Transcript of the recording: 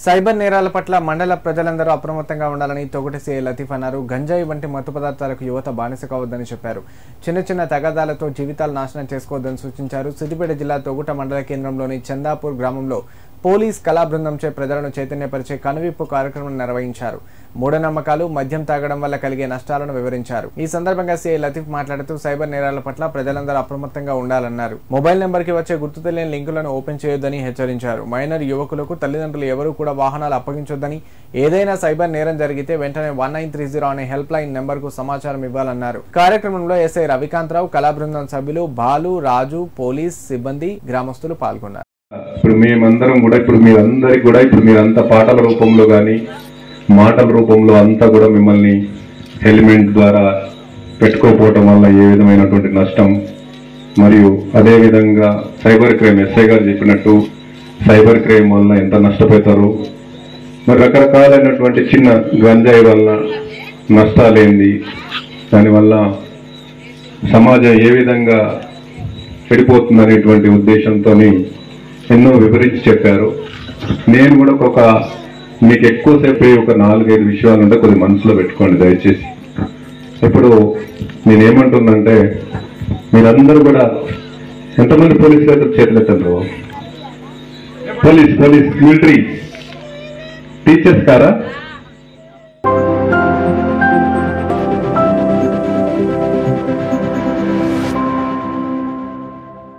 Cyber నేరాల పట్ల మండల ప్రజలందరూ అప్రమత్తంగా ఉండాలని తొగుట సీఐ లతీఫ్ అన్నారు. గంజాయి వంటి మత్తు పదార్థాలకు యువత బానిస కావద్దని చెప్పారు. చిన్న చిన్న తగాదాలతో జీవితాలు నాశనం చేసుకోవద్దని సూచించారు. సిద్దిపేట జిల్లా తొగుట మండల కేంద్రంలోని చందాపూర్ గ్రామంలో పోలీస్ కళా బృందంచే ప్రజలను చైతన్యపరిచే కనువిప్పు కార్యక్రమం నిర్వహించారు. మూఢనమ్మకాలు, మద్యం తాగడం వల్ల కలిగే నష్టాలను వివరించారు. ఈ సందర్భంగా సీఐ లతీఫ్ మాట్లాడుతూ సైబర్ నేరాల పట్ల ప్రజలందరూ అప్రమత్తంగా ఉండాలన్నారు. మొబైల్ నెంబర్కి వచ్చే గుర్తు తెలియని లింకులను ఓపెన్ చేయొద్దని హెచ్చరించారు. మైనర్ యువకులకు తల్లిదండ్రులు ఎవరూ కూడా వాహనాలు అప్పగించొద్దని, ఏదైనా సైబర్ నేరం జరిగితే వెంటనే 1930 అనే హెల్ప్ లైన్ నెంబర్కు సమాచారం ఇవ్వాలన్నారు. కార్యక్రమంలో ఎస్ఐ రవికాంతరావు, కళా బృందం సభ్యులు బాలు, రాజు, పోలీస్ సిబ్బంది, గ్రామస్తులు పాల్గొన్నారు. ఇప్పుడు మేమందరం కూడా మీరందరికీ కూడా మీరంతా పాటల రూపంలో కానీ మాటల రూపంలో అంతా కూడా మిమ్మల్ని హెల్మెట్ ద్వారా పెట్టుకోకపోవటం వల్ల ఏ విధమైనటువంటి నష్టం, మరియు అదేవిధంగా సైబర్ క్రైమ్ ఎస్ఐ గారు చెప్పినట్టు సైబర్ క్రైమ్ వల్ల ఎంత నష్టపోతారు, మరి రకరకాలైనటువంటి చిన్న గంజాయి వల్ల నష్టాలేంది, దానివల్ల సమాజం ఏ విధంగా చెడిపోతుందనేటువంటి ఉద్దేశంతో ఎన్నో వివరించి చెప్పారు. నేను కూడా మీకు ఎక్కువసేపు ఒక 4-5 విషయాలు ఉంటే కొద్ది మనసులో పెట్టుకోండి దయచేసి. ఇప్పుడు నేనేమంటుందంటే, మీరందరూ కూడా ఎంతమంది పోలీసులు చేతులెత్తారు? పోలీస్ మిలిటరీ టీచర్స్ కారా?